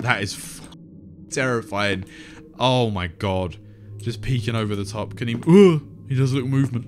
That is terrifying. Oh my god. Just peeking over the top. Can he... He does a little movement.